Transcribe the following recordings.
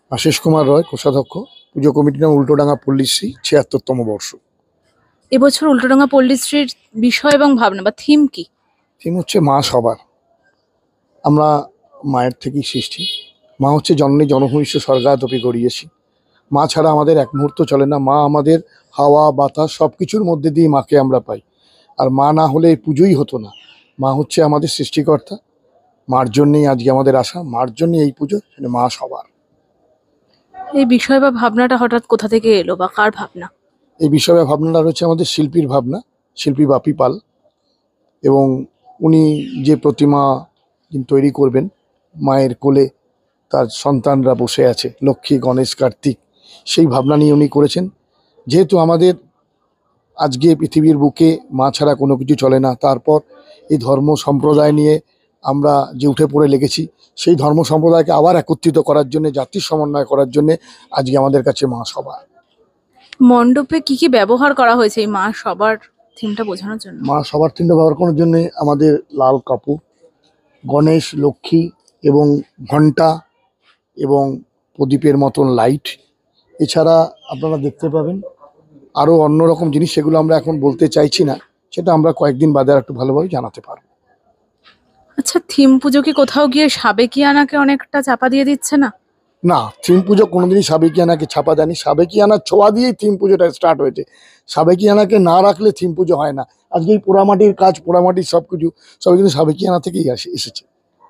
আশিস কুমার রয়, কোষাধ্যক্ষ, পুজো কমিটির নাম উল্টোডাঙ্গা পল্লীশ্রী, ৭৬তম বর্ষ। এবছর উল্টোডাঙ্গা পল্লীশ্রীর বিষয় এবং ভাবনা বা থিম কি? থিম হচ্ছে মা সবার। আমরা মায়ের থেকেই সৃষ্টি। মা হচ্ছে জননী জনভূমিষ্ঠ স্বর্গাদপি গড়িয়েছি। মা ছাড়া আমাদের এক মুহূর্ত চলে না। মা আমাদের হাওয়া বাতাস সব কিছুর মধ্যে দিয়ে মাকে আমরা পাই। আর মা না হলে এই পুজোই হতো না। মা হচ্ছে আমাদের সৃষ্টিকর্তা। মার জন্যেই আজকে আমাদের আসা, মার জন্যই এই পুজো, মা সবার। এই বিষয় বা ভাবনাটা হঠাৎ কোথা থেকে এলো বা কার ভাবনা? এই বিষয়ে ভাবনাটা হচ্ছে আমাদের শিল্পীর ভাবনা, শিল্পী বাপি পাল। এবং উনি যে প্রতিমা তৈরি করবেন, মায়ের কোলে তার সন্তানরা বসে আছে, লক্ষ্মী গণেশ কার্তিক, সেই ভাবনা নিয়ে উনি করেছেন। যেহেতু আমাদের আজকে পৃথিবীর বুকে মা ছাড়া কোনো কিছু চলে না, তারপর এই ধর্ম সম্প্রদায় নিয়ে আমরা যে উঠে পড়ে লেগেছি, সেই ধর্ম সম্প্রদায়কে আবার একত্রিত করার জন্য, জাতির সমন্বয় করার জন্য আজকে আমাদের কাছে মা সবার। মণ্ডপে কি কি ব্যবহার করা হয়েছে এই মা সবার থিমটা বোঝানোর জন্য? মা সবার থিমটা ব্যবহার করার জন্য আমাদের লাল কাপড়, গণেশ, লক্ষ্মী এবং ঘণ্টা এবং প্রদীপের মতন লাইট। এছাড়া আপনারা দেখতে পাবেন আরও অন্যরকম জিনিস, সেগুলো আমরা এখন বলতে চাইছি না, সেটা আমরা কয়েকদিন বাদে আর একটু ভালোভাবে জানাতে পারবো। আচ্ছা, থিম পুজো কি কোথাও গিয়ে সাবেকিয়ানাকে অনেকটা চাপা দিয়ে দিচ্ছে না? না, থিম পুজো কোনোদিনই সাবেকিয়ানাকে ছাপা দেয়নি। সাবেকিয়ানার ছোঁয়া দিয়েই থিম পুজোটা স্টার্ট হয়েছে। সাবেকিয়ানাকে না রাখলে থিম পুজো হয় না। আজকে এই পোড়ামাটির কাজ, পোড়ামাটির সব কিছু সবই কিন্তু সাবেকিয়ানা থেকেই এসেছে।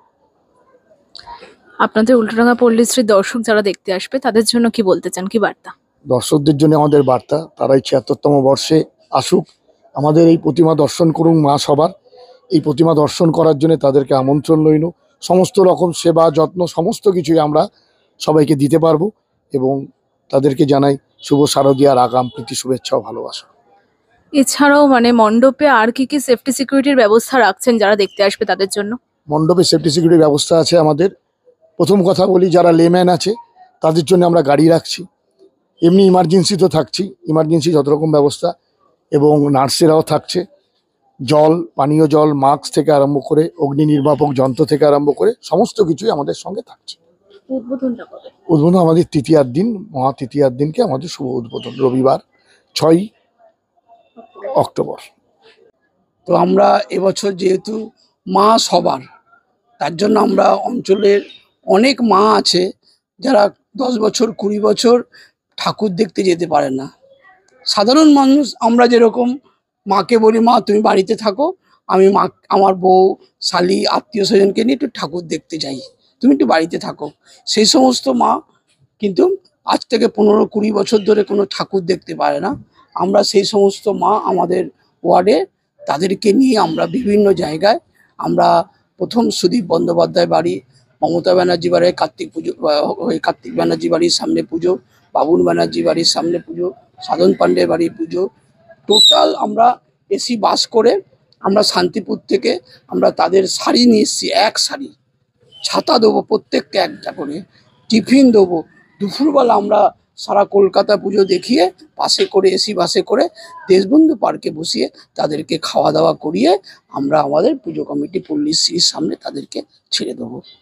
আপনাদের উল্টোডাঙ্গা পল্লীশ্রীর দর্শক যারা দেখতে আসবে তাদের জন্য কি বলতে চান, কি বার্তা? দর্শকদের জন্য আমাদের বার্তা, তারা এই ৭৬তম বর্ষে আসুক, আমাদের এই প্রতিমা দর্শন করুন মা সবার। এই প্রতিমা দর্শন করার জন্য তাদেরকে আমন্ত্রণ রইল। সমস্ত রকম সেবা যত্ন সমস্ত কিছুই আমরা সবাইকে দিতে পারবো এবং তাদেরকে জানাই শুভ শারদীয়ার আগাম প্রীতি শুভেচ্ছা ও ভালোবাসা। এছাড়াও মণ্ডপে আর কি কি সেফটি সিকিউরিটির ব্যবস্থা রাখছেন যারা দেখতে আসবে তাদের জন্য? মণ্ডপে সেফটি সিকিউরিটি ব্যবস্থা আছে আমাদের। প্রথম কথা বলি, যারা লেম্যান আছে তাদের জন্য আমরা গাড়ি রাখছি। এমনি ইমার্জেন্সি তো থাকছি, ইমার্জেন্সি যত রকম ব্যবস্থা, এবং নার্সেরাও থাকছে। জল, পানীয় জল, মাস্ক থেকে আরম্ভ করে অগ্নি নির্বাপক যন্ত্র থেকে আরম্ভ করে সমস্ত কিছুই আমাদের সঙ্গে থাকছে। উদ্বোধনটা কবে? উদ্বোধন আমাদের তৃতীয়ার দিন, মহা তৃতীয়ার দিনকে আমাদের শুভ উদ্বোধন, রবিবার ৬ই অক্টোবর। তো আমরা এবছর যেহেতু মা সবার, তার জন্য আমরা অঞ্চলের অনেক মা আছে যারা 10 বছর 20 বছর ঠাকুর দেখতে যেতে পারে না। সাধারণ মানুষ আমরা যেরকম মাকে বলি, মা তুমি বাড়িতে থাকো, আমি মা আমার বউ শালি আত্মীয় স্বজনকে নিয়ে একটু ঠাকুর দেখতে যাই, তুমি একটু বাড়িতে থাকো। সেই সমস্ত মা কিন্তু আজ থেকে 15-20 বছর ধরে কোনো ঠাকুর দেখতে পারে না। আমরা সেই সমস্ত মা আমাদের ওয়ার্ডে, তাদেরকে নিয়ে আমরা বিভিন্ন জায়গায়, আমরা প্রথম সুদীপ বন্দ্যোপাধ্যায় বাড়ি, মমতা ব্যানার্জি বাড়ির কার্তিক পুজো, কার্তিক ব্যানার্জি বাড়ির সামনে পুজো, বাবুল ব্যানার্জি বাড়ির সামনে পুজো, সাধন পাণ্ডের বাড়ির পুজো, টোটাল আমরা এসি বাস করে আমরা শান্তিপুর থেকে আমরা তাদের শাড়ি নিয়ে এসেছি, এক শাড়ি, ছাতা দেবো প্রত্যেককে একটা করে, টিফিন দেবো। দুপুরবেলা আমরা সারা কলকাতা পুজো দেখিয়ে বাসে করে, এসি বাসে করে দেশবন্ধু পার্কে বসিয়ে তাদেরকে খাওয়া দাওয়া করিয়ে আমরা আমাদের পুজো কমিটি পল্লীশ্রীর সামনে তাদেরকে ছেড়ে দেবো।